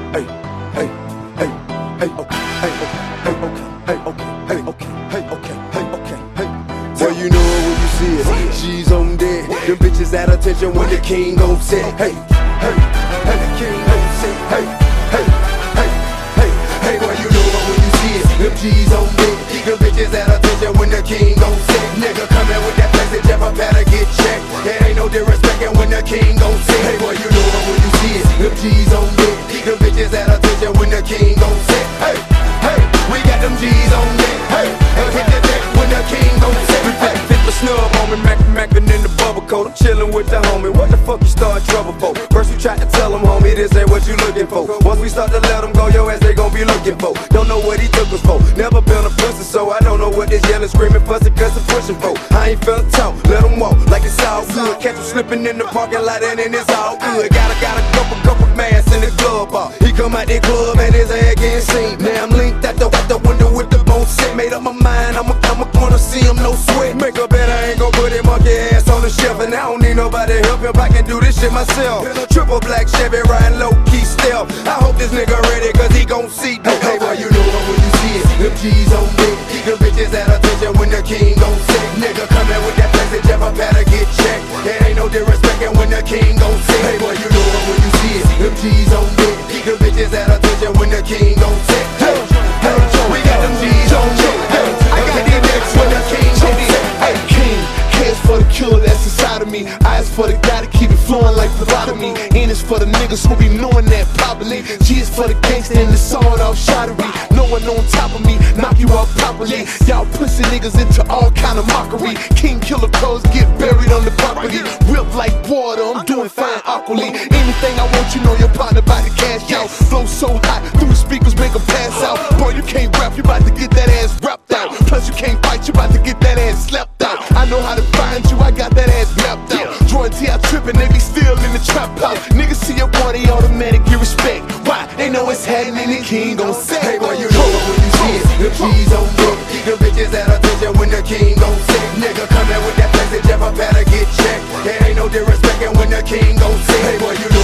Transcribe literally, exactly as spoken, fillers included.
hey, hey, hey, hey, okay, hey, okay, hey, okay, hey, okay, hey, okay, hey, okay, hey. Well, you know it when you see it. She's on deck. Them bitches at attention when the king gon' set. Hey, hey, hey, the king gon' set. Hey, hey, hey, hey, hey. Well, you know it when you see it. Them G's on deck. Them bitches at attention when the king gon' set. Nigga coming with that flexin' Jeff, I better get checked. There ain't no disrespectin' when the king gon' set. Hey, well, you know it when you see it. Them G's on deck. Them bitches at attention when the king gon' set. Hey, hey, we got them G's on deck. Hey, and hit the deck when the king gon' set. Hey, fit the snub on me, Mac Mackin' in the bubble coat. I'm chillin' with the homie. What the fuck you start trouble for? First we tried to tell him, homie, this ain't what you looking for. Once we start to let him go, your ass they gon' be looking for. Don't know what he took us for. Never been a pussy, so I don't know what this yelling, screaming, fussing, cussing, pushing for. I ain't felt talk, let him walk like it's all good. Catch him slipping in the parking lot and then it's all good. Got a, got a couple, couple mass in the glove bar. He come out the club and his ass getting seen. Now I'm linked out the, out the window with the bone set. Made up my mind, I'm a, I'm a gonna see him, no sweat. Make a bet I ain't gon' put him monkey ass on the shelf. And I don't need nobody help him, I can do this shit myself. Triple black Chevy riding low key stealth. I hope this nigga ready cause he gon' see. Hey, hey, well you know it when you see it. Them G's on me. Them bitches at attention when the king gon' sit. Nigga coming with that flexin' Jeff, I better get checked. There ain't no disrespectin' when the king gon' sit. Hey, well you know it when you see it. Them G's on me. Them bitches at attention when the king gon' sit. Hey, hey, we got them G's on me. Hey, I got these niggas when the king gon' sit. Hey, king, cares for the killer that's inside of me. Eyes for the guy to keep it flowing like me. N is for the niggas who be knowing that probably. G is for the gangsta and the sawed off shottery. No one on top of me, knock you out properly. Y'all pussy niggas into all kind of mockery. King killer crows get buried on the property. Whip like water, I'm doing fine awkwardly. Anything I want, you know your partner about to cash out. Flow so hot, through the speakers make them pass out. Boy, you can't rap, you about to get that ass wrapped out. Plus you can't fight, you about to get that ass slapped out. I know how to find you, I got that ass mapped out. Jordan T, I trippin', they be still in the trap house. Niggas see your boy, they automatic get respect. Why? They know it's happening, the king gon' say. Hey, boy, you know it when you see it. Them G's on me. Them bitches at attention when the king gon' sit. Nigga coming with that flexin' Jeff, I better get checked. There ain't no disrespectin' when the king gon' sit. Hey, boy, you know